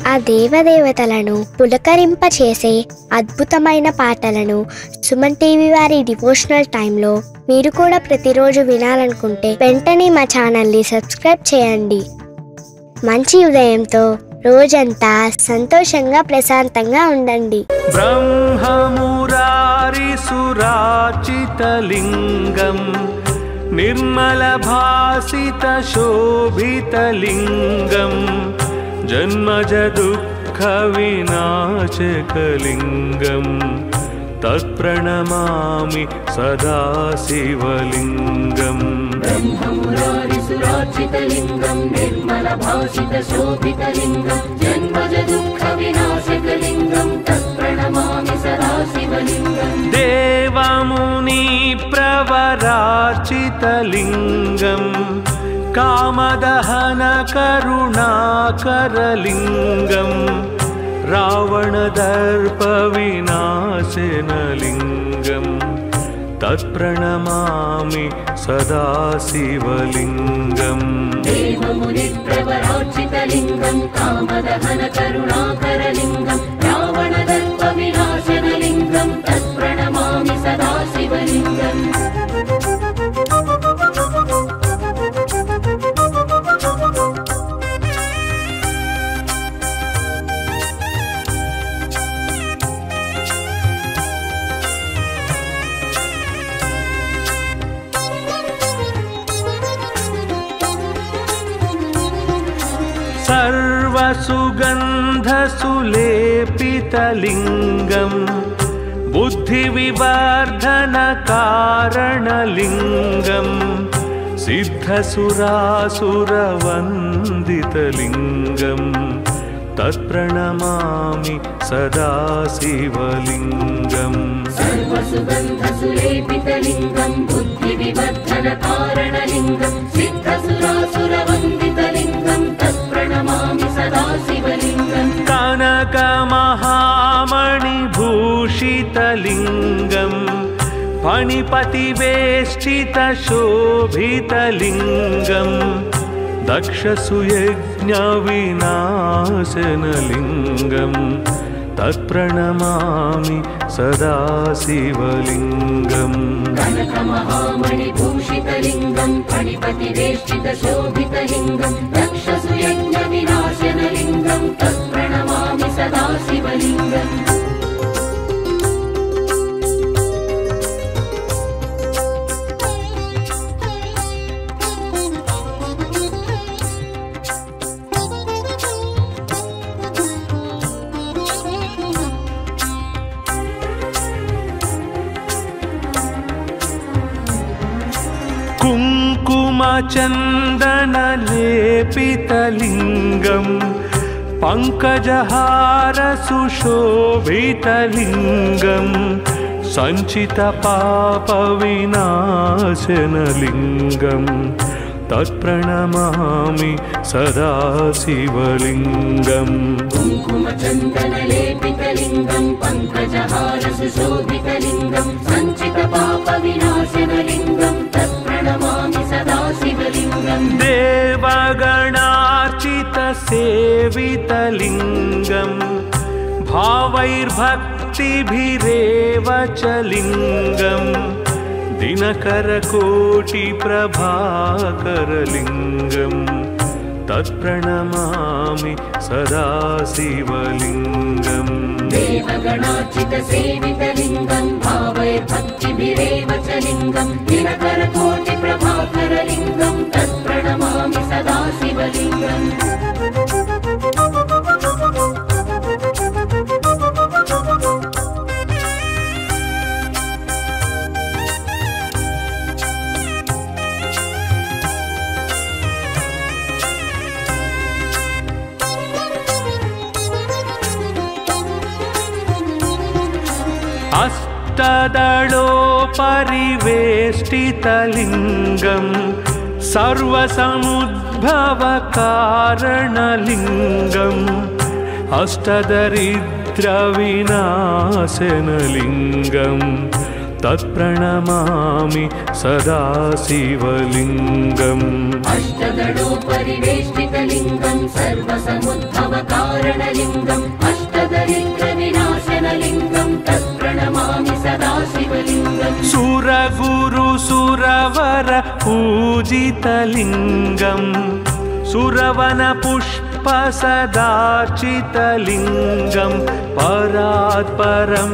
ఆ దేవదేవతలను పులకరింపచేసే అద్భుతమైన పాటలను సుమన్ టీవీ వారి డివోషనల్ టైంలో మీరు కూడా ప్రతిరోజు వినాలనుకుంటే వెంటనే మా ఛానల్ని సబ్స్క్రైబ్ చేయండి. మంచి ఉదయంతో రోజంతా సంతోషంగా ప్రశాంతంగా ఉండండి. బ్రహ్మమురారి సురాచితలింగం నిర్మల భాసిత శోభితలింగం జన్మజ దుఃఖ వినాశకలింగం తత్ప్రణమామి సదా శివలింగం. బ్రహ్మమురారి సురాచితలింగం నిర్మల భాసిత శోభితలింగం జన్మజ దుఃఖ వినాశకలింగం తత్ప్రణమామి సదా శివలింగం. దేవముని ప్రవరార్చితలింగం కామదహన కరుణాకరలింగం రావణదర్ప వినాశనలింగం తత్ప్రణమామి సదా శివలింగం. దేవముని ప్రవరార్చితలింగం కామదహన కరుణాకరలింగం రావణదర్ప వినాశనలింగం తత్ప్రణమామి సదా శివలింగం. सर्वसुगन्धसुलेपितलिङ्गं बुद्धिविवर्धनकारणलिङ्गं सिद्धसुरासुरवन्दितलिङ्गं तत्प्रणमामि सदा शिवलिङ्गं. सर्वसुगन्धसुलेपितलिङ्गं बुद्धिविवर्धनकारणलिङ्गं सिद्धसुरासुरवन्दितलिङ्गं तत्प्रणमामि सदा शिवलिङ्गं. कनकमहामणिभूषितलिङ्गं फणिपतिवेष्टितशोभितलिङ्गं दक्षसुयज्ञविनाशनलिङ्गं तत्प्रणमामि सदा शिवलिङ्गं. कनकमहामणिभूषितलिङ्गं फणिपतिवेष्टितशोभितलिङ्गं दक्षसुयज्ञविनाशनलिङ्गं तत्प्रणमामि सदा शिवलिङ्गं. कुङ्कुमचन्दनलेपितलिङ्गं पङ्कजहारसुशोभितलिङ्गं सञ्चितपापविनाशनलिङ्गं तत्प्रणमामि सदा शिवलिङ्गं. कुङ्कुमचन्दनलेपितलिङ्गं पङ्कजहारसुशोभितलिङ्गं सञ्चितपापविनाशनलिङ्गं तत्प्रणमामि सदा शिवलिङ्गं. देवगणार्चितसेवितलिङ्गं भावैर्भक्तिभिरेव च लिङ्गं दिनकरकोटिप्रभाकरलिङ्गं तत्प्रणमामि सदा शिवलिङ्गं. देवगणार्चितसेवितलिङ्गं भावैर्भक्तिभिरेव च लिङ्गं दिनकरकोटिप्रभाकरलिङ्गं तत्प्रणमामि सदा शिवलिङ्गं. अष्टदलोपरिवेष्टितलिङ्गं सर्वसमुद्भवकारणलिङ्गं अष्टदरिद्रविनाशनलिङ्गं तत्प्रणमामि सदा शिवलिङ्गम् अष्टदलोपरिवेष्टितलिङ्गं सर्वसमुद्भवकारणलिङ्गम् अष्टदरिद्रविनाशनलिङ्गं तत्प्रणमामि सदा शिवलिङ्गम् सुरगुरु सुरवर पूजितलिङ्गम् सुरवन पुष्प सदार्चितलिङ्गं परात् परं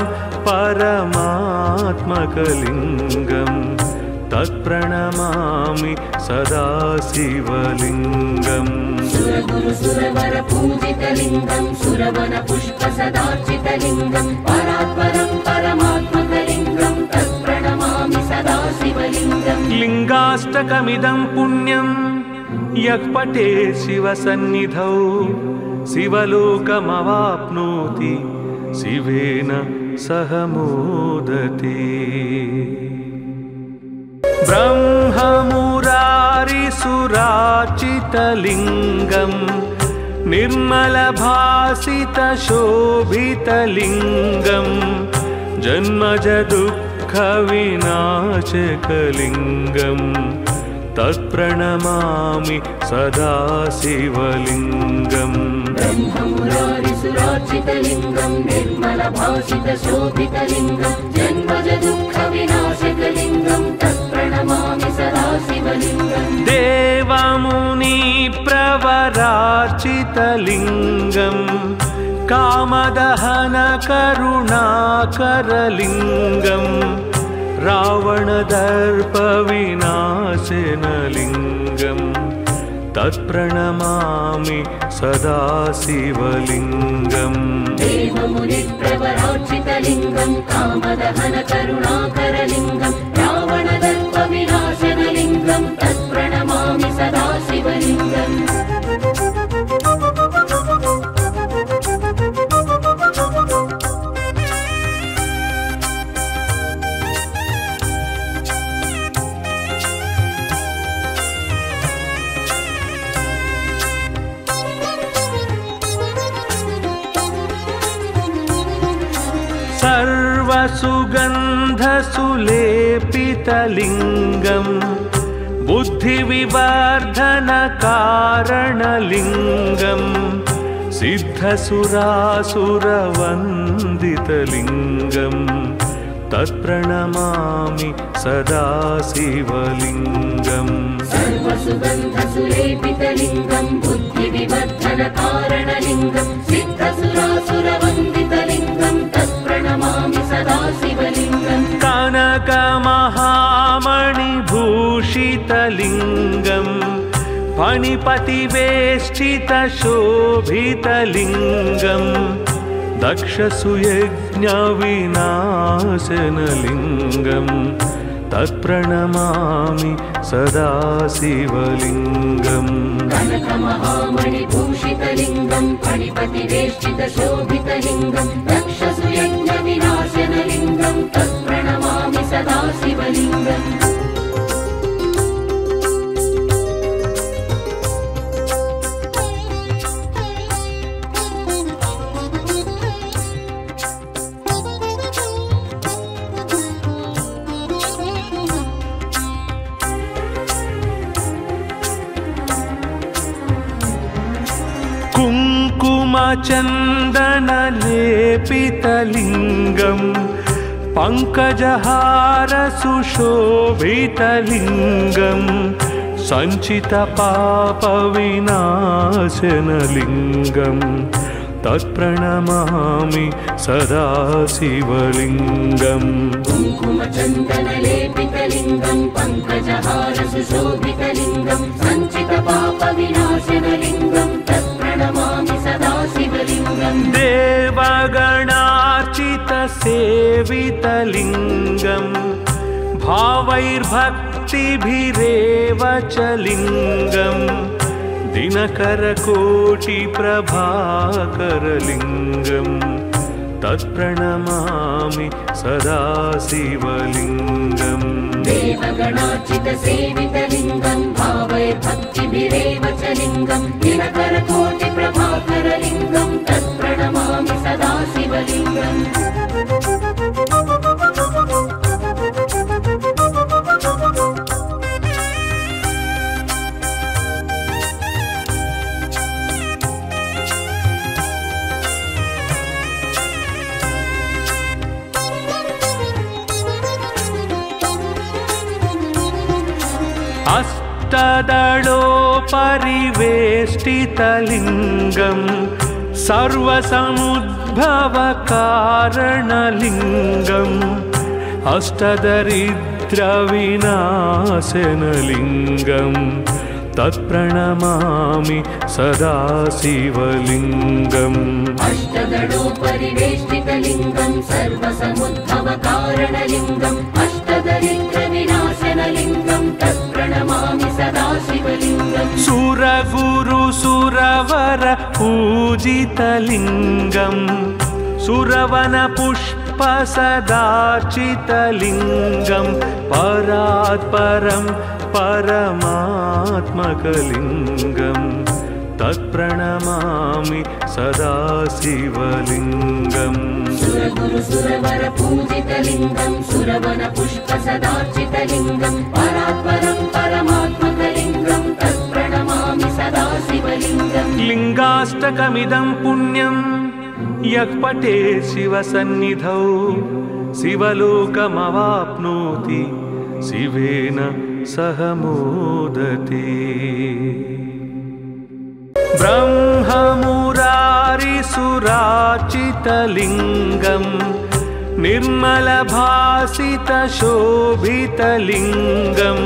परमात्मकलिङ्गम् तत्प्रणमामि सदा शिवलिङ्गम् सुरगुरु सुरवर पूजितलिङ्गं सुरवन पुष्प सदार्चितलिङ्गं परात् परं परमात्मकलिङ्गं तत्प्रणमामि सदा शिवलिङ्गम् लिङ्गाष्टकमिदं पुण्यं यः पठेत् शिवसन्निधौ शिवलोकमवाप्नोति शिवेन सह मोदते ब्रह्ममुरारिसुरार्चितलिङ्गं निर्मलभासितशोभितलिङ्गं जन्मजदुःखविनाशकलिङ्गं तत्प्रणमामि सदा शिवलिङ्गम् ब्रह्ममुरारिसुरार्चितलिङ्गं निर्मलभासितशोभितलिङ्गं जन्मजदुःखविनाशकलिङ्गं तत्प्रणमामि सदा शिवलिङ्गम् देवमुनिप्रवरार्चितलिङ्गं कामदहनकरुणाकरलिङ्गं रावणदर्पविनाशनलिङ्गं तत्प्रणमामि सदा शिवलिङ्गम् देवमुनिप्रवरार्चितलिङ्गं कामदहनकरुणाकरलिङ्गं रावणदर्पविनाशनलिङ्गं तत्प्रणमामि सदा शिवलिङ्गम् सर्वसुगन्धसुलेपितलिङ्गं बुद्धिविवर्धनकारणलिङ्गं सिद्धसुरासुरवन्दितलिङ्गं तत्प्रणमामि सदा शिवलिङ्गम् सर्वसुगन्धसुलेपितलिङ्गं बुद्धिविवर्धनकारणलिङ्गं सिद्धसुरासुरवन्दितलिङ्गं तत्प्रणमामि सदा शिवलिङ्गम् कनकमहामणिभूषितलिङ्गं फणिपतिवेष्टितशोभितलिङ्गं दक्षसुयज्ञविनाशनलिङ्गं तत्प्रणमामि सदा शिवलिङ्गम् कनकमहामणिभूषितलिङ्गं फणिपतिवेष्टितशोभितलिङ्गं दक्षसुयज्ञविनाशनलिङ्गं तत्प्रणमामि सदा शिवलिङ्गम् कुङ्कुमचन्दनलेपितलिङ्गं पङ्कजहारसुशोभितलिङ्गं सञ्चितपापविनाशनलिङ्गं तत्प्रणमामि सदा शिवलिङ्गम् कुङ्कुमचन्दनलेपितलिङ्गं पङ्कजहारसुशोभितलिङ्गं सञ्चितपापविनाशनलिङ्गं तत्प्रणमामि सदा शिवलिङ्गम् देवगणार्चितसेवितलिङ्गं भावैर्भक्तिभिरेव च लिङ्गं दिनकरकोटिप्रभाकरलिङ्गं तत्प्रणमामि सदा शिवलिङ्गम् देवगणार्चितसेवितलिङ्गं भावैर्भक्तिभिरेव च लिङ्गं दिनकरकोटिप्रभाकरलिङ्गं तत्प्रणमामि सदा शिवलिङ्गम् अष्टदलोपरिवेष्टितलिङ्गं सर्वसमुद्भवकारणलिङ्गम् अष्टदरिद्रविनाशनलिङ्गम् तत्प्रणमामि सदा शिवलिङ्गम् अष्टदलोपरिवेष्टितलिङ्गं सर्वसमुद्भवकारणलिङ्गम् अष्टदरिद्रविनाशनलिङ्गं तत्प्रणमामि सदा शिवलिङ्गम् सुरगुरुसुरवर पूजितलिङ्गम् सुरवनपुष्पसदार्चितलिङ्गं परात्परं परमात्मकलिङ्गं तत्प्रणमामि सदा शिवलिङ्गम् सुरगुरुसुरवर पूजितलिङ्गं सुरवनपुष्पसदार्चितलिङ्गं परात्परं परमात्मकलिङ्गं तत्प्रणमामि सदा शिवलिङ्गम् लिङ्गाष्टकमिदं पुण्यं यः पठेत् शिवसन्निधौ शिवलोकमवाप्नोति शिवेन सह मोदते ब्रह्ममुरारिसुरार्चितलिङ्गं निर्मलभासितशोभितलिङ्गं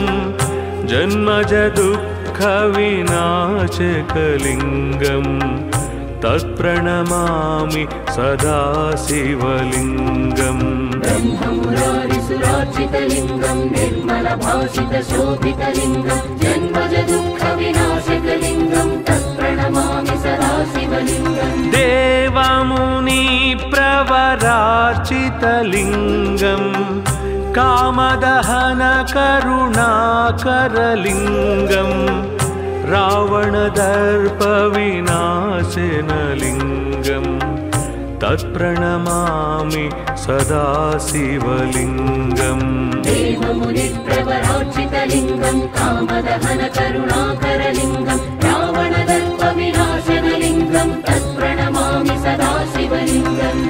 जन्मजदुःखविनाशकलिङ्गम् तत्प्रणमामि सदा शिवलिङ्गम् ब्रह्ममुरारिसुरार्चितलिङ्गं निर्मलभासितशोभितलिङ्गं जन्मजदुःखविनाशकलिङ्गं तत्प्रणमामि सदा शिवलिङ्गम् देवमुनिप्रवरार्चितलिङ्गं कामदहनकरुणाकरलिङ्गम् रावणदर्पविनाशनलिङ्गं तत्प्रणमामि सदा शिवलिङ्गम् देवमुनिप्रवरार्चितलिङ्गं कामदहनकरुणाकरलिङ्गं रावणदर्पविनाशनलिङ्गं तत्प्रणमामि सदा शिवलिङ्गम्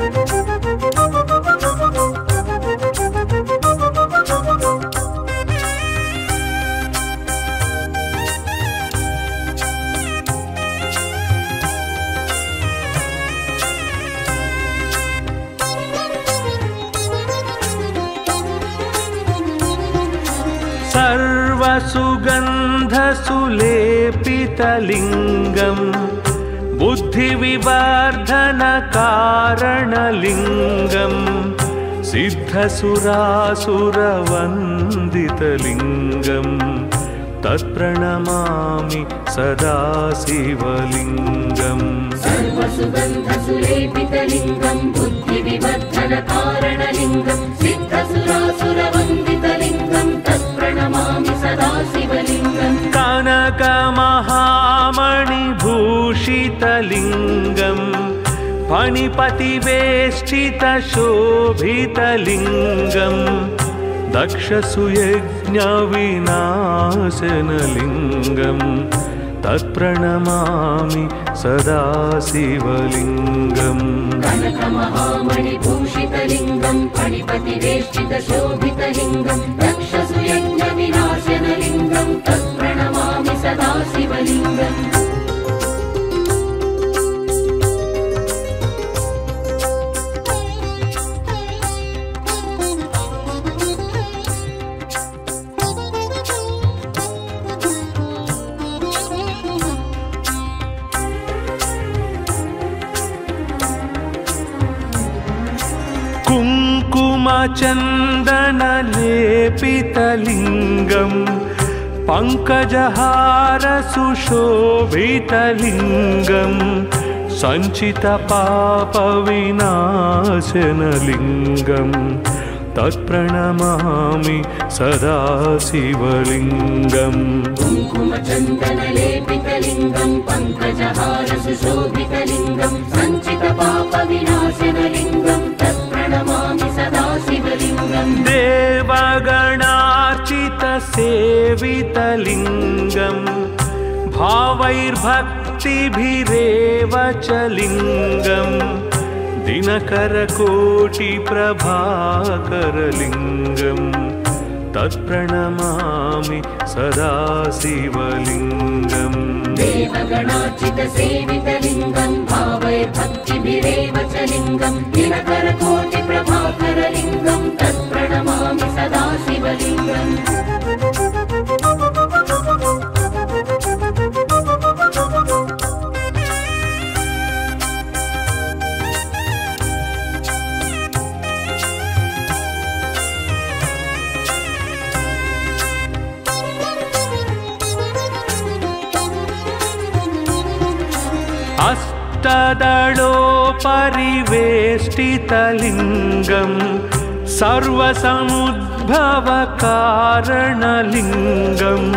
सर्वसुगन्धसुलेपितलिङ्गं बुद्धिविवर्धनकारणलिङ्गं सिद्धसुरासुरवन्दितलिङ्गं तत्प्रणमामि सदा शिवलिङ्गम् सर्वसुगन्धसुलेपितलिङ्गं बुद्धिविवर्धनकारणलिङ्गं सिद्धसुरासुरवन्दितलिङ्गं तत्प्रणमामि सदा शिवलिङ्गम् कनकमहामणिभूषितलिङ्गं फणिपतिवेष्टितशोभितलिङ्गं दक्षसुयज्ञविनाशनलिङ्गं तत्प्रणमामि सदा शिवलिङ्गम् कनकमहामणिभूषितलिङ्गं फणिपतिवेष्टितशोभितलिङ्गं दक्षसुयज्ञविनाशनलिङ्गं तत्प्रणमामि सदा शिवलिङ्गम् कुङ्कुमचन्दनलेपितलिङ्गं पङ्कजहारसुशोभितलिङ्गं सञ्चितपापविनाशनलिङ्गं तत्प्रणमामि सदा शिवलिङ्गम् कुङ्कुमचन्दनलेपितलिङ्गं पङ्कजहारसुशोभितलिङ्गं सञ्चितपापविनाशनलिङ्गं तत्प्रणमामि सदा शिवलिङ्गम् देवगणार्चितसेवितलिङ्गं भावैर्भक्तिभिरेव च लिङ्गं दिनकरकोटिप्रभाकरलिङ्गं तत्प्रणमामि सदा शिवलिङ्गम् देवगणार्चितसेवितलिङ्गं भावये भक्तिभिरेव च लिङ्गं दिनकरकोटिप्रभाकरलिङ्गं तत्प्रणमामि सदा शिवलिङ्गम् अष्टदलोपरिवेष्टितलिङ्गं सर्वसमुद्भवकारणलिङ्गम्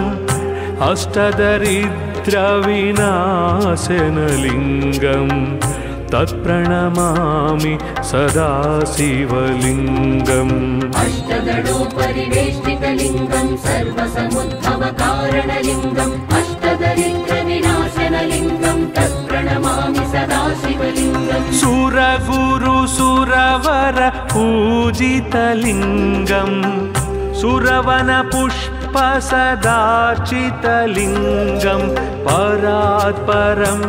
अष्टदरिद्रविनाशनलिङ्गं तत्प्रणमामि सदा शिवलिङ्गम् अष्टदलोपरिवेष्टितलिङ्गं सर्वसमुद्भवकारणलिङ्गम् अष्टदरिद्रविनाशनलिङ्गं तत्प्रणमामि सदा शिवलिङ्गम् सुरगुरुसुरवर पूजितलिङ्गं सुरवनपुष्पसदार्चितलिङ्गं परात्परं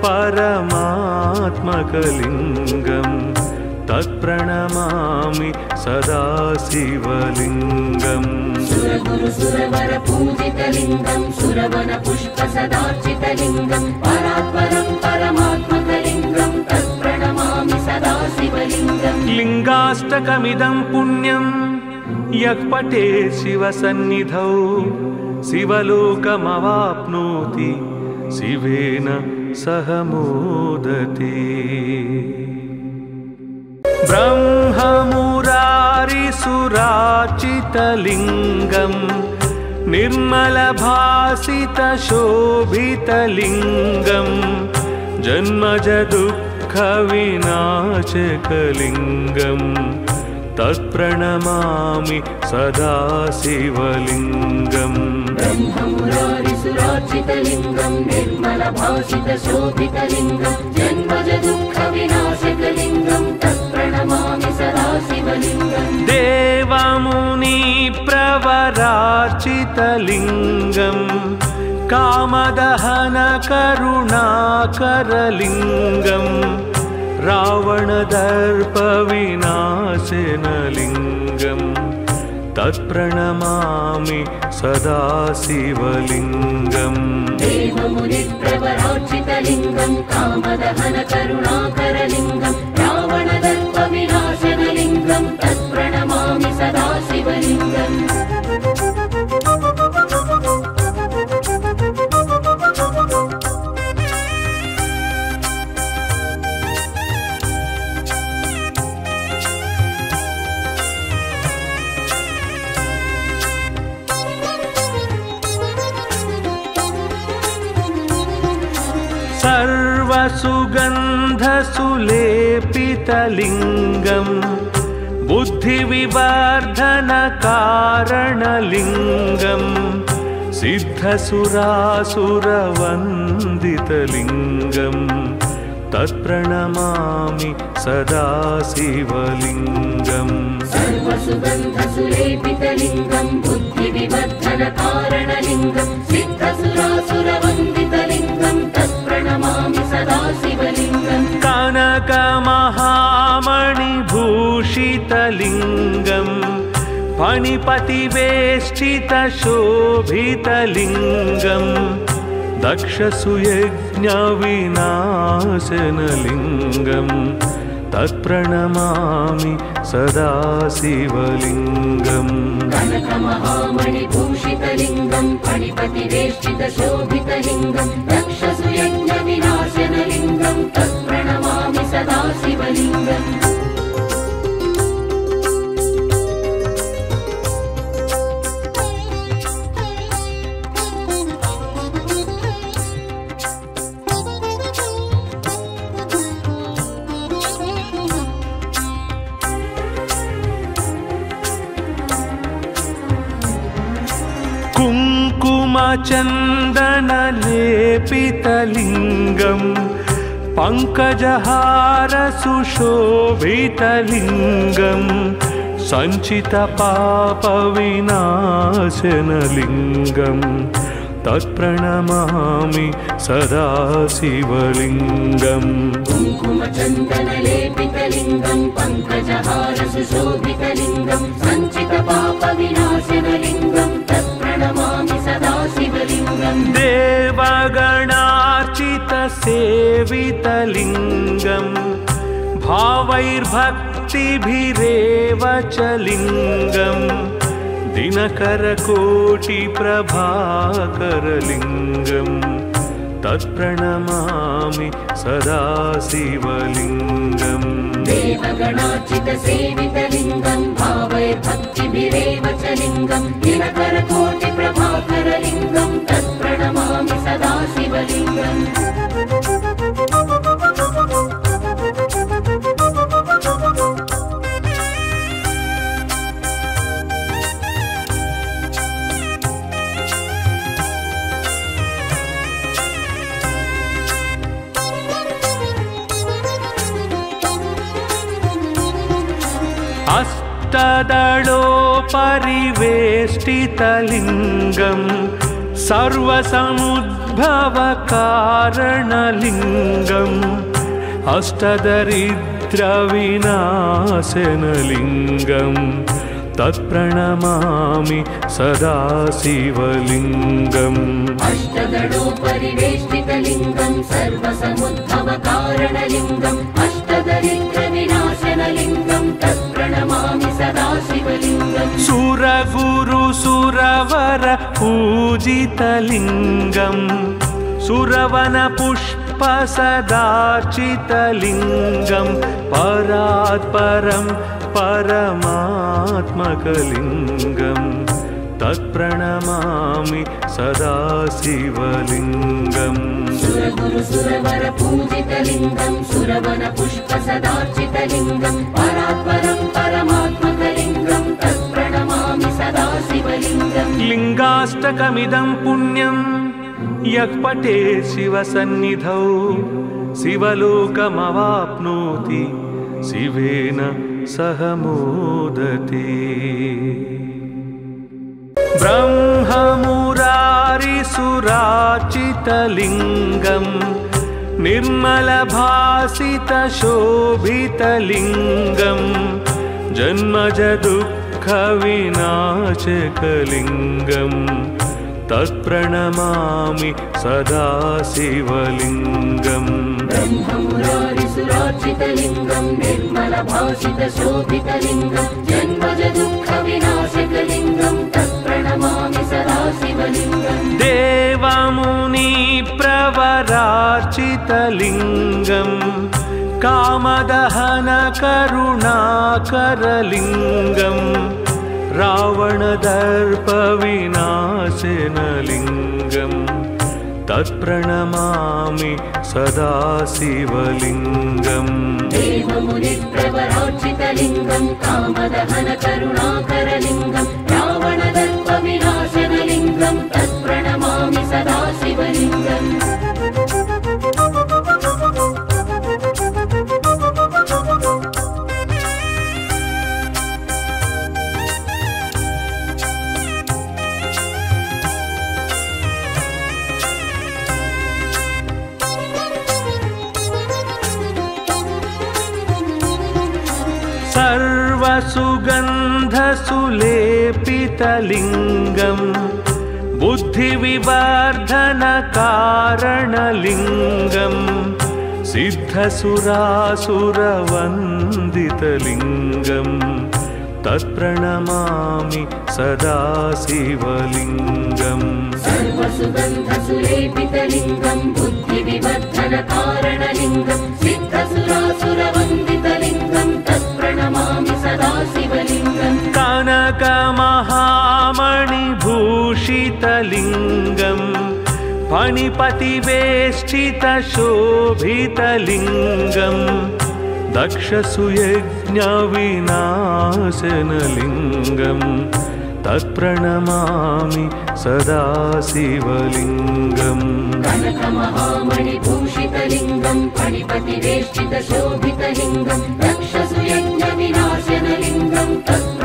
परमात्मकलिङ्गं तत्प्रणमामि सदा शिवलिङ्गम् सुरगुरुसुरवर पूजितलिङ्गं सुरवनपुष्पसदार्चितलिङ्गं परात्परं परमात्मकलिङ्गं तत्प्रणमामि सदा शिवलिङ्गम् लिङ्गाष्टकमिदं पुण्यं यः पठेत् शिवसन्निधौ शिवलोकमवाप्नोति शिवेन सह मोदते ब्रह्ममुरारिसुरार्चितलिङ्गं निर्मलभासितशोभितलिङ्गं जन्मजदुःखविनाशकलिङ्गं तत्प्रणमामि सदा शिवलिङ्गम् ब्रह्ममुरारिसुरार्चितलिङ्गं निर्मलभासितशोभितलिङ्गं जन्मजदुःखविनाशकलिङ्गं तत्प्रणमामि सदा शिवलिङ्गम् देवमुनिप्रवरार्चितलिङ्गं कामदहनकरुणाकरलिङ्गं रावणदर्पविनाशनलिङ्गं तत्प्रणमामि सदा शिवलिङ्गम् देवमुनिप्रवरार्चितलिङ्गं कामदहनकरुणाकरलिङ्गं रावणदर्पविनाशनलिङ्गं तत्प्रणमामि सदा शिवलिङ्गम् सर्वसुगन्धसुलेपितलिङ्गं बुद्धिविवर्धनकारणलिङ्गं सिद्धसुरासुरवन्दितलिङ्गं तत्प्रणमामि सदा शिवलिङ्गम् सर्वसुगन्धसुलेपितलिङ्गं बुद्धिविवर्धनकारणलिङ्गं सिद्धसुरासुरवन्दितलिङ्गं तत्प्रणमामि सदा शिवलिङ्गम् कनकमहामणिभूषितलिङ्गं फणिपतिवेष्टितशोभितलिङ्गं दक्षसुयज्ञविनाशनलिङ्गं तत्प्रणमामि सदा शिवलिङ्गम् कनकमहामणिभूषितलिङ्गं फणिपतिवेष्टितशोभितलिङ्गं दक्षसुयज्ञविनाशनलिङ्गं तत्प्रणमामि सदा शिवलिङ्गम् कुङ्कुमचन्दनलेपितलिङ्गं पङ्कजहारसुशोभितलिङ्गं सञ्चितपापविनाशनलिङ्गं तत्प्रणमामि सदा शिवलिङ्गम् कुङ्कुमचन्दनलेपितलिङ्गं पङ्कजहारसुशोभितलिङ्गं सञ्चितपापविनाशनलिङ्गं तत्प्रणमामि सदा शिवलिङ्गम् देवगणार्चितसेवितलिङ्गं भावैर्भक्तिभिरेव च लिङ्गं दिनकरकोटिप्रभाकरलिङ्गं तत्प्रणमामि सदा शिवलिङ्गम् देवगणार्चितसेवितलिङ्गं भावैर्भक्तिभिरेव च लिङ्गं दिनकरकोटिप्रभाकरलिङ्गं तत्प्रणमामि सदा शिवलिङ्गम् अष्टदलोपरिवेष्टितलिङ्गं सर्वसमुद्भवकारणलिङ्गम् अष्टदरिद्रविनाशनलिङ्गं तत्प्रणमामि सदा शिवलिङ्गम् अष्टदलोपरिवेष्टितलिङ्गं सर्वसमुद्भवकारणलिङ्गम् अष्टदरिद्रविनाशनलिङ्गं तत्प्रणमामि सदा शिवलिङ्गम् सुरगुरुसुरवर पूजितलिङ्गं सुरवनपुष्पसदार्चितलिङ्गं परात्परं परमात्मकलिङ्गं तत्प्रणमामि सदा शिवलिङ्गम् सुरगुरुसुरवर पूजितलिङ्गं सुरवनपुष्पसदार्चितलिङ्गं परात्परं परमात्मकलिङ्गं तत्प्रणमामि सदा शिवलिङ्गम् लिङ्गाष्टकमिदं पुण्यं यः पठेत् शिवसन्निधौ शिवलोकमवाप्नोति शिवेन सह मोदते ब्रह्ममुरारिसुरार्चितलिङ्गं निर्मलभासितशोभितलिङ्गं जन्मजदुःखविनाशकलिङ्गं तत्प्रणमामि सदा शिवलिङ्गम् ब्रह्ममुरारिसुरार्चितलिङ्गं निर्मलभासितशोभितलिङ्गं जन्मजदुःखविनाशकलिङ्गं तत्प्रणमामि सदा शिवलिङ्गम् देवमुनिप्रवरार्चितलिङ्गं कामदहनकरुणाकरलिङ्गं रावणदर्पविनाशनलिङ्गं तत्प्रणमामि सदा शिवलिङ्गम् देवमुनिप्रवरार्चितलिङ्गं कामदहनकरुणाकरलिङ्गं रावणदर्पविनाशनलिङ्गं तत्प्रणमामि सदा शिवलिङ्गम् सर्वसुगन्धसुलेपितलिङ्गं बुद्धिविवर्धनकारणलिङ्गं सिद्धसुरासुरवन्दितलिङ्गं तत्प्रणमामि सदा शिवलिङ्गम् सर्वसुगन्धसुलेपितलिङ्गं बुद्धिविवर्धनकारणलिङ्गं सिद्धसुरासुरवन्दितलिङ्गं तत्प्रणमामि सदा शिवलिङ्गम् कनकमहामणिभूषितलिङ्गं फणिपतिवेष्टितशोभितलिङ्गं दक्षसुयज्ञविनाशनलिङ्गं तत्प्रणमामि सदा शिवलिङ्गम् कनकमहामणिभूषितलिङ्गं फणिपतिवेष्टितशोभितलिङ्गं दक्षसुयज्ञविनाशनलिङ्गं तत्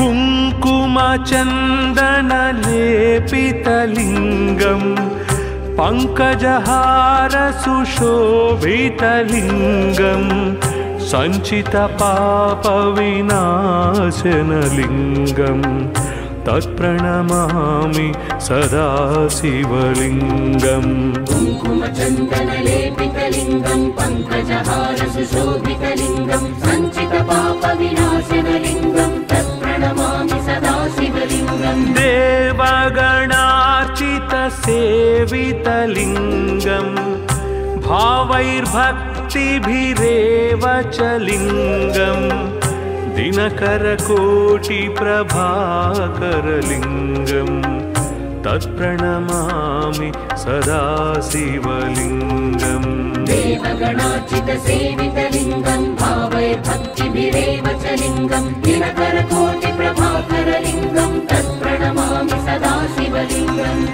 कुङ्कुमचन्दनलेपितलिङ्गं पङ्कजहारसुशोभितलिङ्गं सञ्चितपापविनाशनलिङ्गं तत्प्रणमामि सदा शिवलिङ्गम् कुङ्कुमचन्दनलेपितलिङ्गं पङ्कजहारसुशोभितलिङ्गं सञ्चितपापविनाशनलिङ्गं तत्प्रणमामि सदा शिवलिङ्गम् देवगणार्चितसेवितलिङ्गं भावैर्भक्तिभिरेव च लिङ्गम् दिनकरकोटिप्रभाकरलिङ्गं तत्प्रणमामि सदा शिवलिङ्गम् देवगणार्चितसेवितलिङ्गं भावैर्भक्तिभिरेव च लिङ्गं दिनकरकोटिप्रभाकरलिङ्गं तत्प्रणमामि सदा शिवलिङ्गम्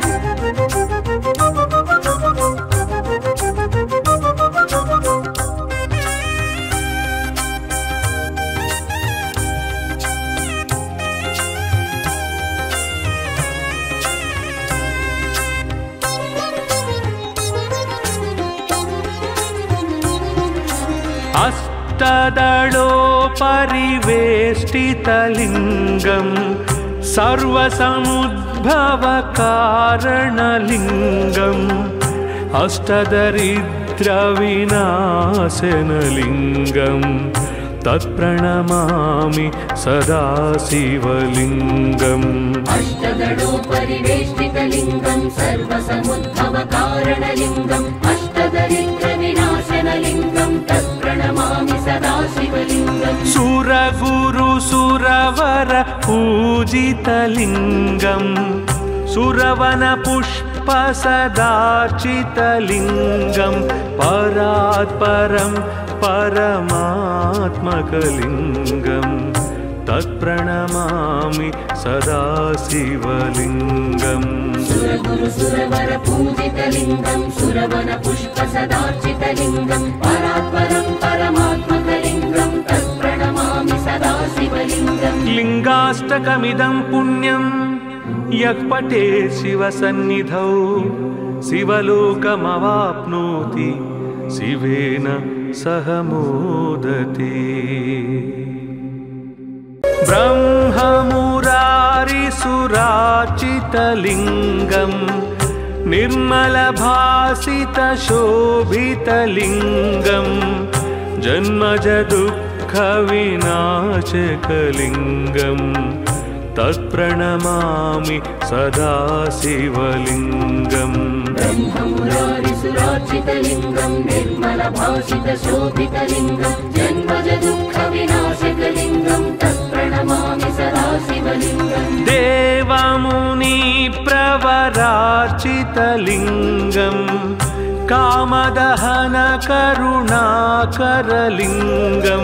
अष्टदलोपरिवेष्टितलिङ्गं सर्वसमुद्भवकारणलिङ्गम् अष्टदरिद्रविनाशनलिङ्गं तत्प्रणमामि सदा शिवलिङ्गम् अष्टदलोपरिवेष्टितलिङ्गं सर्वसमुद्भवकारणलिङ्गम् अष्टदरिद्रविनाशनलिङ्गं तत्प्रणमामि सदा शिवलिङ्गम् सुरगुरुसुरवर पूजितलिङ्गं सुरवनपुष्पसदार्चितलिङ्गं परात्परं परमात्मकलिङ्गं तत्प्रणमामि सदा शिवलिङ्गम् सुरगुरुसुरवर पूजितलिङ्गं सुरवनपुष्पसदार्चितलिङ्गं परात्परं परमात्मकलिङ्गं तत्प्रणमामि सदा शिवलिङ्गम् लिङ्गाष्टकमिदं पुण्यं यः पठेत् शिवसन्निधौ शिवलोकमवाप्नोति शिवेन सह मोदते ब्रह्ममुरारिसुरार्चितलिङ्गं निर्मलभासितशोभितलिङ्गं जन्मजदुःखविनाशकलिङ्गं तत्प्रणमामि सदा शिवलिङ्गम् ब्रह्ममुरारिसुरार्चितलिङ्गं निर्मलभासितशोभितलिङ्गं जन्मजदुःखविनाशकलिङ्गं तत्प्रणमामि सदा शिवलिङ्गम् देवमुनिप्रवरार्चितलिङ्गं कामदहनकरुणाकरलिङ्गं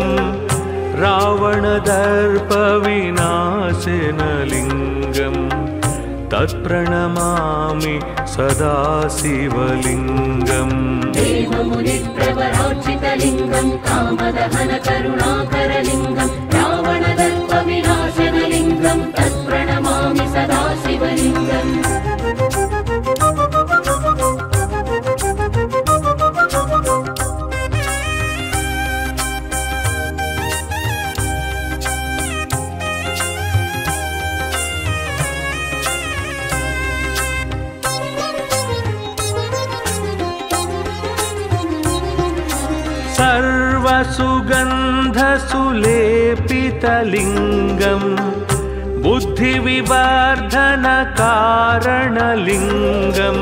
रावणदर्पविनाशनलिङ्गं तत्प्रणमामि सदा शिवलिङ्गम् देवमुनिप्रवरार्चितलिङ्गं कामदहनकरुणाकरलिङ्गं रावणदर्पविनाशनलिङ्गं तत्प्रणमामि सदा शिवलिङ्गम् सर्वसुगन्धसुलेपितलिङ्गं बुद्धिविवर्धनकारणलिङ्गं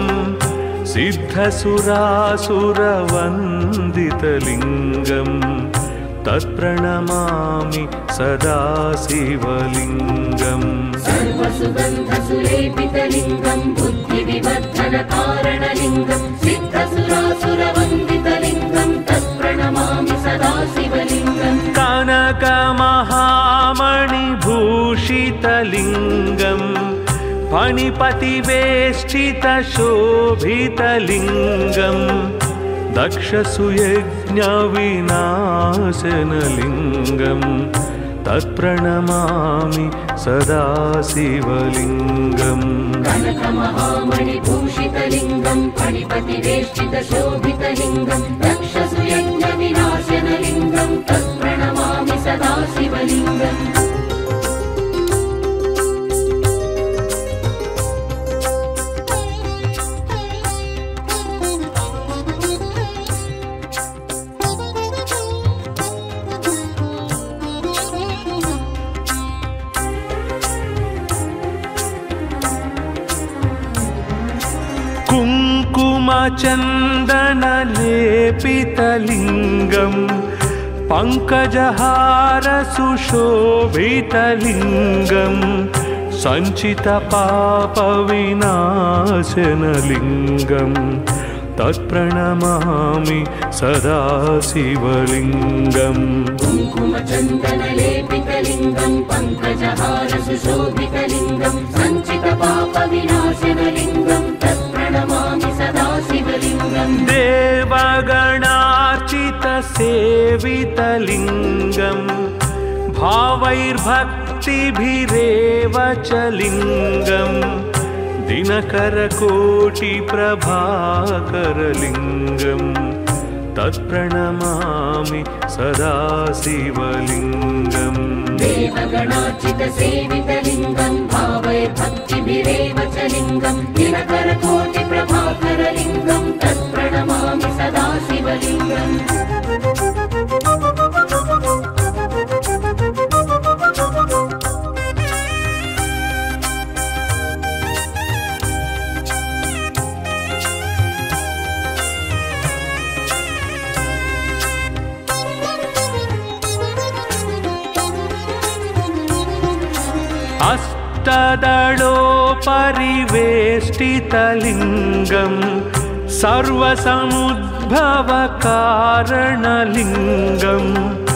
सिद्धसुरासुरवन्दितलिङ्गं तत्प्रणमामि सदा शिवलिङ्गम् सर्वसुगन्धसुलेपितलिङ्गं बुद्धिविवर्धनकारणलिङ्गं सिद्धसुरासुरवन्दितलिङ्गं तत्प्रणमामि सदा शिवलिङ्गम् कनकमहामणिभूषितलिङ्गं फणिपतिवेष्टितशोभितलिङ्गं दक्षसुयज्ञविनाशनलिङ्गं तत्प्रणमामि सदा शिवलिङ्गम् कनकमहामणिभूषितलिङ्गं फणिपतिवेष्टितशोभितलिङ्गं रक्षसुयज्ञविनाशनलिङ्गं तत्प्रणमामि सदा शिवलिङ्गम् कुङ्कुमचन्दनलेपितलिङ्गं पङ्कजहारसुशोभितलिङ्गं सञ्चितपापविनाशनलिङ्गं तत्प्रणमामि सदा शिवलिङ्गम् कुङ्कुमचन्दनलेपितलिङ्गं पङ्कजहारसुशोभितलिङ्गं सञ्चितपापविनाशनलिङ्गं तत्प्रणमामि सदा शिवलिङ्गम् देवगणार्चितसेवितलिङ्गं भावैर्भक्तिभिरेव च लिङ्गं दिनकरकोटिप्रभाकरलिङ्गं तत्प्रणमामि सदा शिवलिङ्गम् देवगणार्चितसेवितलिङ्गं भावैर्भक्तिभिरेव च लिङ्गं दिनकरकोटिप्रभाकरलिङ्गं तत्प्रणमामि सदा शिवलिङ्गम् अष्टदलोपरिवेष्टितलिङ्गं सर्वसमुद्भवकारणलिङ्गम्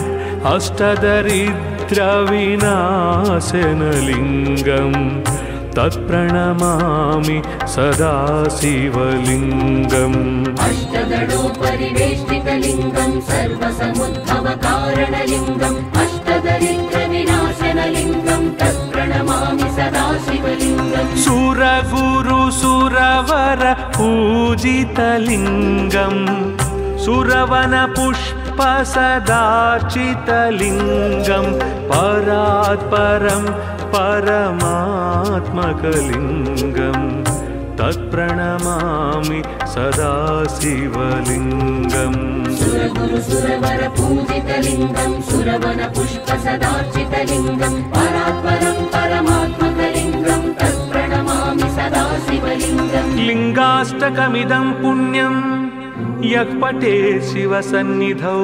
अष्टदरिद्रविनाशनलिङ्गं तत्प्रणमामि सदा शिवलिङ्गम् अष्टदलोपरिवेष्टितलिङ्गं सर्वसमुद्भवकारणलिङ्गम् अष्टदरिद्रविनाशनलिङ्गं तत्प्रणमामि सदा शिवलिङ्गम् सुरगुरुसुरवर पूजितलिङ्गं सुरवनपुष्पसदार्चितलिङ्गं परात्परं परमात्मकलिङ्गं तत्प्रणमामि सदा शिवलिङ्गम् सुरगुरुसुरवर पूजितलिङ्गं सुरवनपुष्पसदार्चितलिङ्गं परात्परं परमात्मकलिङ्गं तत्प्रणमामि सदा शिवलिङ्गम् लिङ्गाष्टकमिदं पुण्यं यः पठेत् शिवसन्निधौ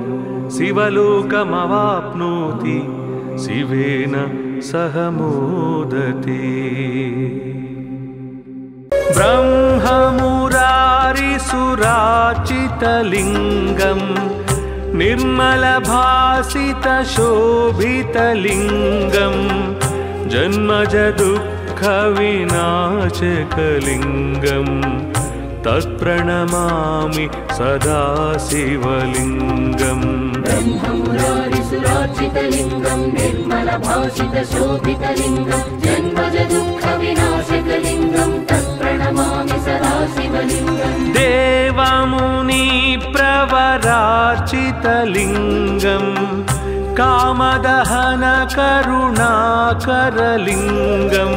शिवलोकमवाप्नोति शिवेन सह मोदते ब्रह्ममुरारिसुरार्चितलिङ्गं निर्मलभासितशोभितलिङ्गं जन्मजदुःखविनाशकलिङ्गं तत्प्रणमामि सदा शिवलिङ्गम् ब्रह्ममुरारिसुरार्चितलिङ्गं निर्मलभासितशोभितलिङ्गं जन्मजदुःखविनाशकलिङ्गं तत्प्रणमामि सदा शिवलिङ्गम् देवमुनिप्रवरार्चितलिङ्गं कामदहनकरुणाकरलिङ्गं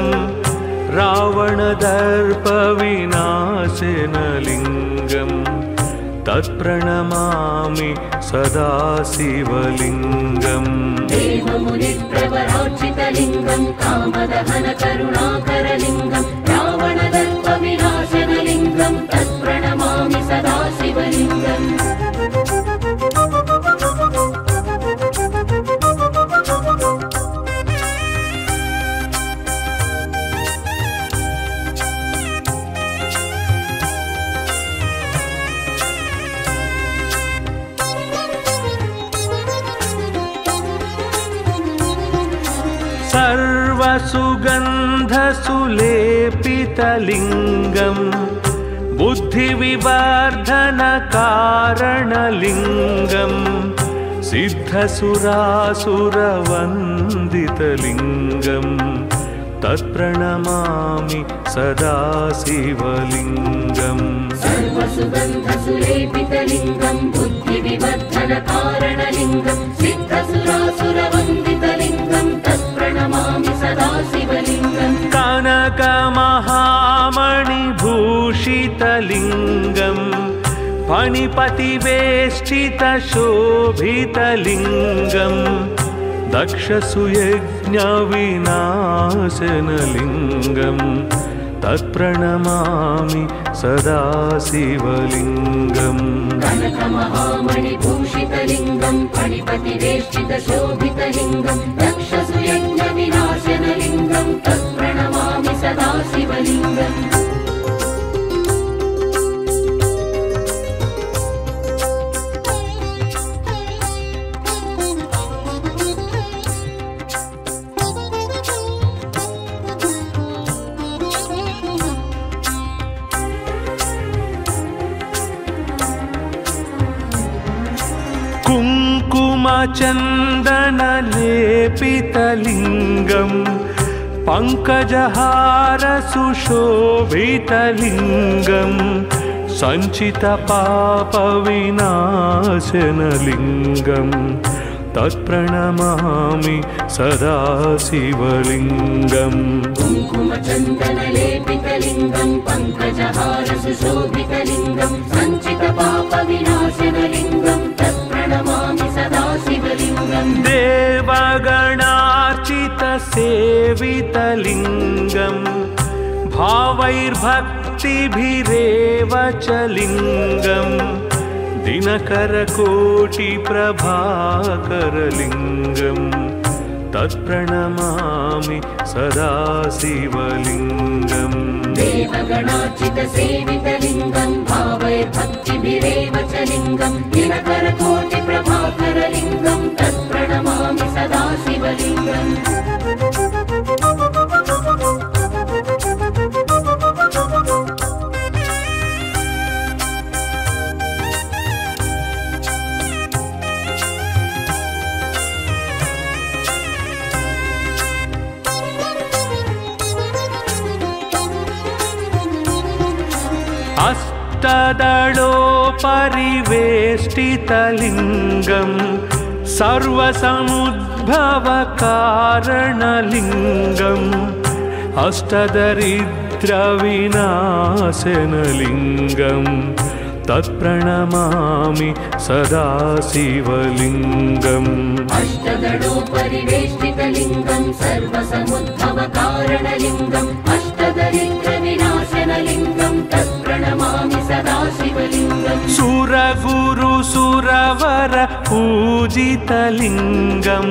रावणदर्पविनाशनलिङ्गं तत्प्रणमामि सदा शिवलिङ्गम् देवमुनिप्रवरार्चितलिङ्गं कामदहनकरुणाकरलिङ्गं रावणदर्पविनाशनलिङ्गं तत्प्रणमामि सदा शिवलिङ्गम् सर्वसुगन्धसुलेपितलिङ्गं बुद्धिविवर्धनकारणलिङ्गं सिद्धसुरासुरवन्दितलिङ्गं तत्प्रणमामि सदा शिवलिङ्गम् सर्वसुगन्धसुलेपितलिङ्गं बुद्धिविवर्धनकारणलिङ्गं सिद्धसुरासुरवन्दितलिङ्गं तत्प्रणमामि सदा शिवलिङ्गम् कनकमहामणिभूषितलिङ्गं फणिपतिवेष्टितशोभितलिङ्गं दक्षसुयज्ञविनाशनलिङ्गं तत्प्रणमामि सदा शिवलिङ्गम् कनकमहामणिभूषितलिङ्गं फणिपतिवेष्टितशोभितलिङ्गं दक्षसुयज्ञविनाशनलिङ्गं तत्प्रणमामि सदा शिवलिङ्गम् कुङ्कुमचन्दनलेपितलिङ्गं पङ्कजहारसुशोभितलिङ्गं सञ्चितपापविनाशनलिङ्गं तत्प्रणमामि सदा शिवलिङ्गम् कुङ्कुमचन्दनलेपितलिङ्गं पङ्कजहारसुशोभितलिङ्गं सञ्चितपापविनाशनलिङ्गं तत्प्रणमामि सदा शिवलिङ्गम् देवगणार्चितसेवितलिङ्गं भावैर्भक्तिभिरेव च लिङ्गं दिनकरकोटिप्रभाकरलिङ्गं तत्प्रणमामि सदा शिवलिङ्गम् देवगणार्चितसेवितलिङ्गं भावैर्भक्तिभिरेव च लिङ्गं दिनकरकोटिप्रभाकरलिङ्गं तत्प्रणमामि सदा शिवलिङ्गम् अष्टदलोपरिवेष्टितलिङ्गं सर्वसमुद्भवकारणलिङ्गम् अष्टदरिद्रविनाशनलिङ्गं तत्प्रणमामि सदा शिवलिङ्गम् अष्टदलोपरिवेष्टितलिङ्गं सर्वसमुद्भवकारणलिङ्गम् अष्टदरिद्रविनाशनलिङ्गं तत्प्रणमामि सदा शिवलिङ्गम् सुरगुरुसुरवर पूजितलिङ्गं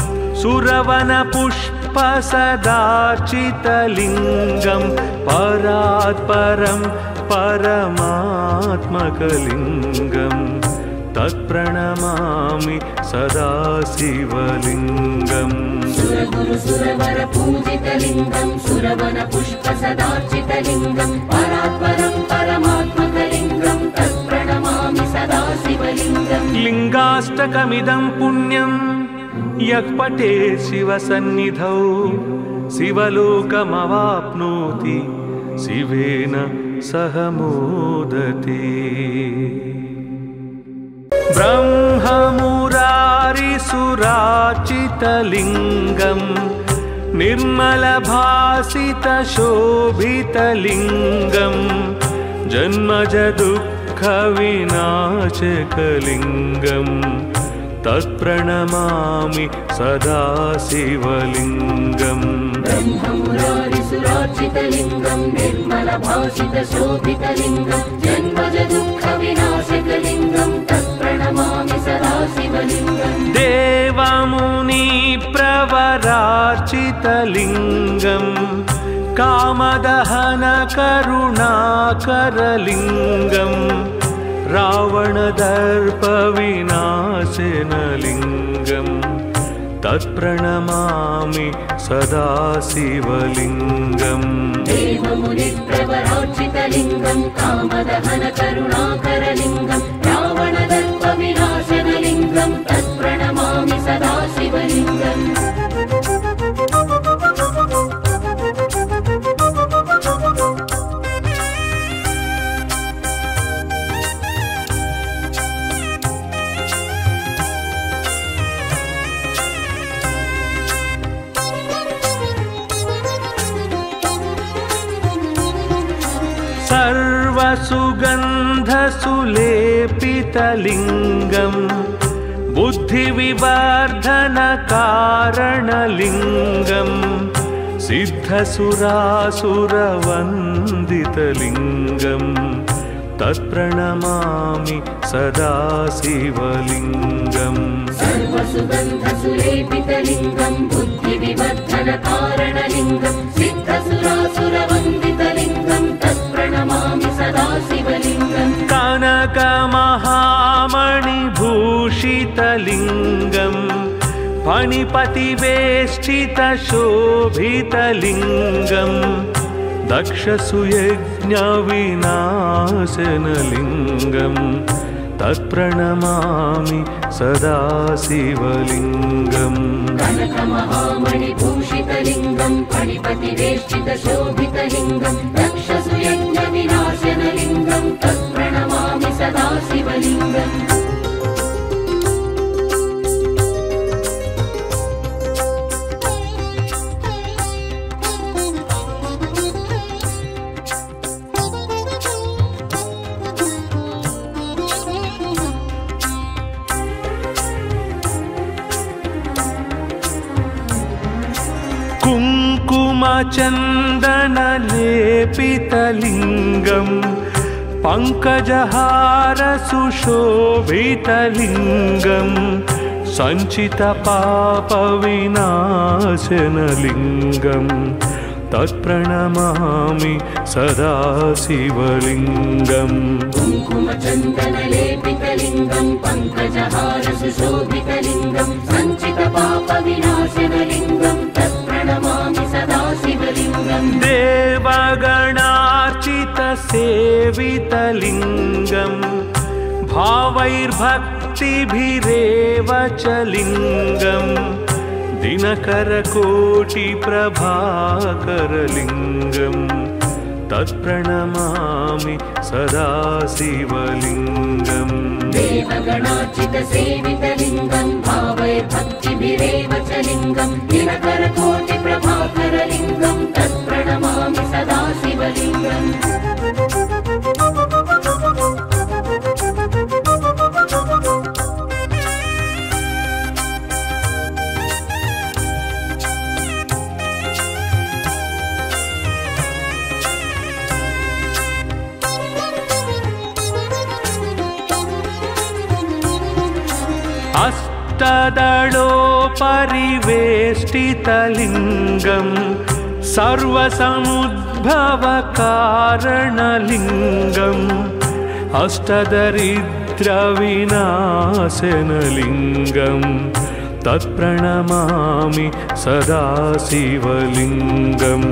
सुरवनपुष्पसदार्चितलिङ्गं परात्परं परमात्मकलिङ्गं तत्प्रणमामि सदा शिवलिङ्गम् सुरगुरुसुरवर पूजितलिङ्गं सुरवनपुष्पसदार्चितलिङ्गं परात्परं परमात्मकलिङ्गं तत्प्रणमामि सदा शिवलिङ्गम् लिङ्गाष्टकमिदं पुण्यं यः पठेत् शिवसन्निधौ शिवलोकमवाप्नोति शिवेन सह मोदते ब्रह्ममुरारिसुरार्चितलिङ्गं निर्मलभासितशोभितलिङ्गं जन्मजदुःखविनाशकलिङ्गं तत्प्रणमामि सदा शिवलिङ्गम् ब्रह्ममुरारिसुरार्चितलिङ्गं निर्मलभासितशोभितलिङ्गं जन्मजदुःखविनाशकलिङ्गं तत्प्रणमामि सदा शिवलिङ्गम् देवमुनिप्रवरार्चितलिङ्गं कामदहनकरुणाकरलिङ्गं रावणदर्पविनाशनलिङ्गं तत्प्रणमामि सदा शिवलिङ्गम् देवमुनिप्रवरार्चितलिङ्गं कामदहनकरुणाकरलिङ्गं रावणदर्पविनाशनलिङ्गं तत्प्रणमामि सदा शिवलिङ्गम् सर्वसुगन्धसुलेपितलिङ्गम् बुद्धिविवर्धनकारणलिङ्गम् सिद्धसुरासुरवन्दितलिङ्गम् तत्प्रणमामि सदा शिवलिङ्गम् सर्वसुगन्धसुलेपितलिङ्गम् बुद्धिविवर्धनकारणलिङ्गम् सिद्धसुरासुरवन्दितलिङ्गम् तत्प्रणमामि सदा शिवलिङ्गम् कनकमहामणिभूषितलिङ्गम् फणिपतिवेष्टितशोभितलिङ्गम् दक्षसुयज्ञविनाशनलिङ्गम् तत्प्रणमामि सदा शिवलिङ्गम् कनकमहामणिभूषितलिङ्गम् फणिपतिवेष्टितशोभितलिङ्गम् दक्षसुयज्ञविनाशनलिङ्गम् तत्प्रणमामि सदा शिवलिङ्गम् कुङ्कुमचन्दनलेपितलिङ्गम् पङ्कजहारसुशोभितलिङ्गम् सञ्चितपापविनाशनलिङ्गम् तत्प्रणमामि सदा शिवलिङ्गम् कुङ्कुमचन्दनलेपितलिङ्गम् पङ्कजहारसुशोभितलिङ्गम् सञ्चितपापविनाशनलिङ्गम् तत्प्रणमामि सदा शिवलिङ्गम् देवगणार्चितसेवितलिङ्गम् भावैर्भक्तिभिरेव च लिङ्गम् दिनकरकोटिप्रभाकरलिङ्गम् तत्प्रणमामि सदा शिवलिङ्गम् देवगणार्चितसेवितलिङ्गम् भावैर्भक्तिभिरेव च लिङ्गम् दिनकरकोटिप्रभाकरलिङ्गम् तत्प्रणमामि सदा शिवलिङ्गम् अष्टदलोपरिवेष्टितलिङ्गम् सर्वसमुद्भवकारणलिङ्गम् अष्टदरिद्रविनाशनलिङ्गम् तत्प्रणमामि सदा शिवलिङ्गम्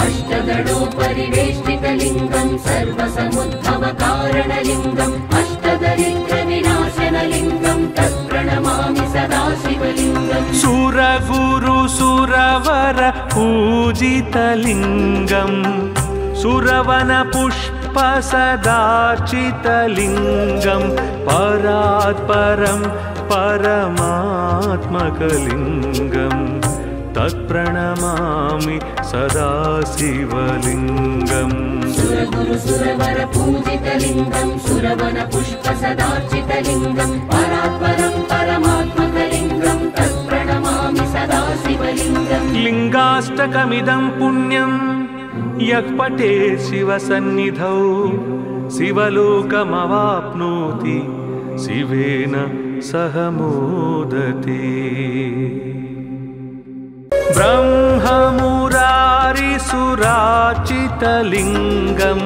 अष्टदलोपरिवेष्टितलिङ्गम् सर्वसमुद्भवकारणलिङ्गम् अष्टदरिद्रविनाशनलिङ्गम् तत्प्रणमामि सदा शिवलिङ्गम् सुरगुरुसुरवर पूजितलिङ्गम् सुरवनपुष्पसदार्चितलिङ्गम् परात्परं परमात्मकलिङ्गम् तत्प्रणमामि सदा शिवलिङ्गम् सुरगुरुसुरवर पूजितलिङ्गम् सुरवनपुष्पसदार्चितलिङ्गम् परात्परं परमात्मकलिङ्गम् तत्प्रणमामि सदा शिवलिङ्गम् लिङ्गाष्टकमिदं पुण्यं यः पठेत् शिवसन्निधौ शिवलोकमवाप्नोति शिवेन सह मोदते ब्रह्ममुरारिसुरार्चितलिङ्गम्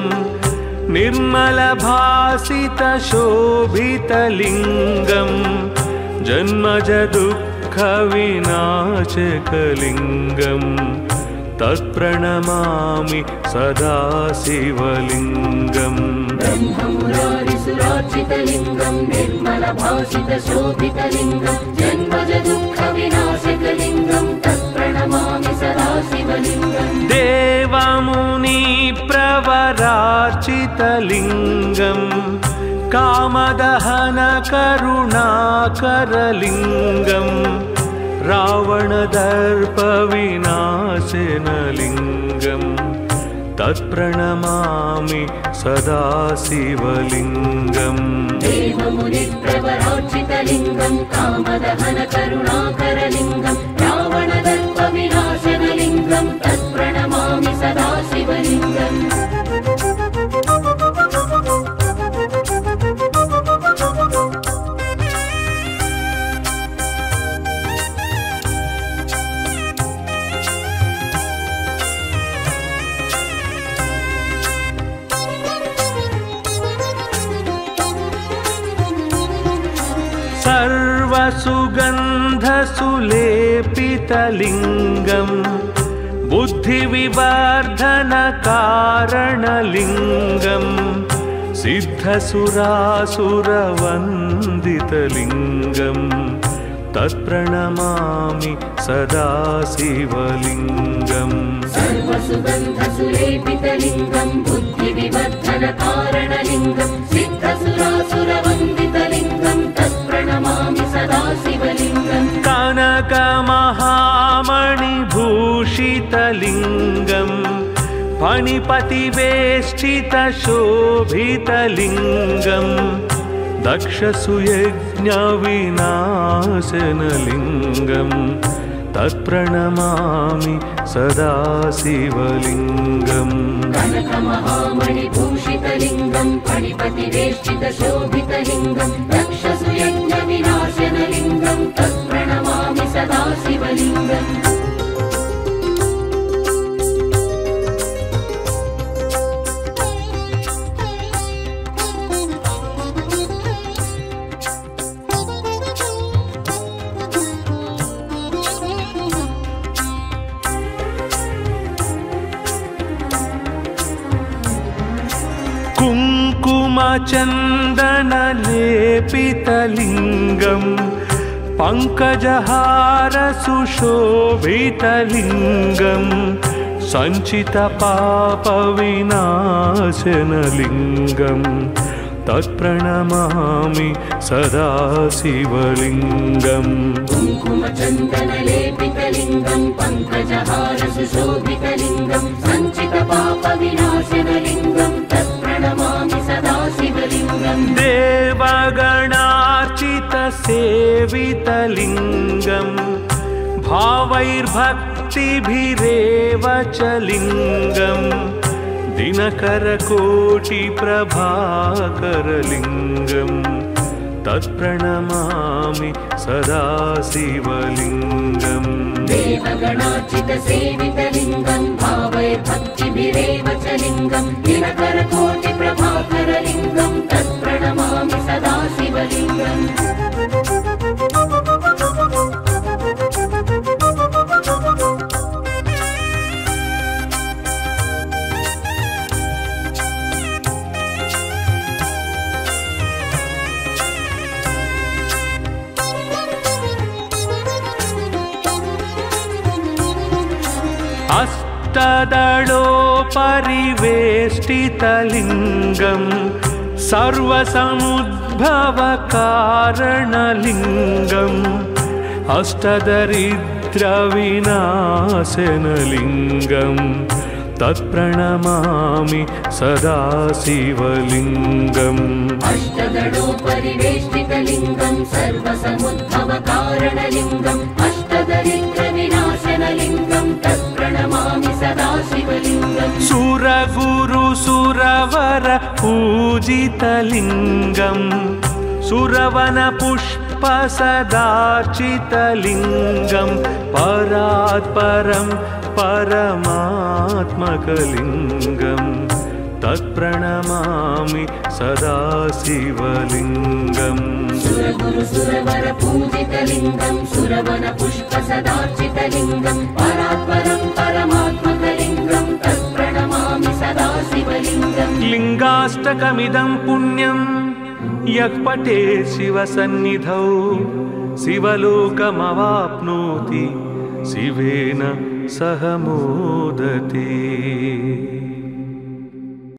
निर्मलभासितशोभितलिङ्गम् जन्मज दुःखविनाशकलिङ्गम् तत्प्रणमामि सदा शिवलिङ्गम् ब्रह्ममुरारिसुरार्चितलिङ्गं निर्मलभासितशोभितलिङ्गं जन्मज दुःखविनाशकलिङ्गं तत्प्रणमामि सदा शिवलिङ्गम् देवमुनि प्रवरार्चितलिङ्गम् कामदहन करुणाकरलिङ्गम् रावणदर्पविनाशनलिङ्गम् तत्प्रणमामि सदा शिवलिङ्गम् देवमुनिप्रवरार्चितलिङ्गं कामदहन करुणाकरलिङ्गं रावणदर्पविनाशनलिङ्गं तत्प्रणमामि सदा शिवलिङ्गम् सर्वसुगन्धसुलेपितलिङ्गम् बुद्धिविवर्धनकारणलिङ्गम् सिद्धसुरासुरवन्दितलिङ्गम् तत्प्रणमामि सदा शिवलिङ्गम् सर्वसुगन्धसुलेपितलिङ्गं बुद्धिविवर्धनकारणलिङ्गं सिद्धसुरासुरवन्दितलिङ्गं तत्प्रणमामि सदा शिवलिङ्गम् कनकमहामणिभूषितलिङ्गम् फणिपतिवेष्टितशोभितलिङ्गम् दक्षसुयज्ञविनाशनलिङ्गम् तत्प्रणमामि सदा शिवलिङ्गम् कनकमहामणिभूषितलिङ्गं फणिपतिवेष्टितशोभितलिङ्गं दक्षसुयज्ञविनाशनलिङ्गं तत्प्रणमामि सदा शिवलिङ्गम् कुङ्कुमचन्दनलेपितलिङ्गम् पङ्कजहारसुशोभितलिङ्गम् सञ्चितपापविनाशनलिङ्गम् तत्प्रणमामि सदा शिवलिङ्गम् कुङ्कुमचन्दनलेपितलिङ्गं पङ्कजहारसुशोभितलिङ्गं सञ्चितपापविनाशनलिङ्गं तत्प्रणमामि सदा शिवलिङ्गम् देवगणार्चितसेवितलिङ्गम् भावैर्भक्तिभिरेव च लिङ्गम् दिनकरकोटिप्रभाकरलिङ्गम् तत्प्रणमामि सदा शिवलिङ्गम् देवगणार्चितसेवितलिङ्गं भावैर्भक्तिभिरेव च लिङ्गं दिनकरकोटिप्रभाकरलिङ्गं तत्प्रणमामि सदा शिवलिङ्गम् अष्टदलोपरिवेष्टितलिङ्गम् सर्वसमुद्भवकारणलिङ्गम् अष्टदरिद्रविनाशनलिङ्गम् तत्प्रणमामि सदा शिवलिङ्गम् अष्टदलोपरिवेष्टितलिङ्गं सर्वसमुद्भवकारणलिङ्गम् अष्टदरिद्रविनाशनलिङ्गं तत्प्रणमामि सदा शिवलिङ्गम् सुरगुरुसुरवर पूजितलिङ्गम् सुरवनपुष्पसदार्चितलिङ्गम् परात्परं परमात्मकलिङ्गम् तत्प्रणमामि सदा शिवलिङ्गम् सुरगुरु सुरवर पूजितलिङ्गं सुरवन पुष्प सदार्चितलिङ्गं परात्परं परमात्मकलिङ्गं तत्प्रणमामि सदा शिवलिङ्गम् लिङ्गाष्टकमिदं पुण्यं यः पठे शिवसन्निधौ शिवलोकमवाप्नोति शिवेन सह मोदते।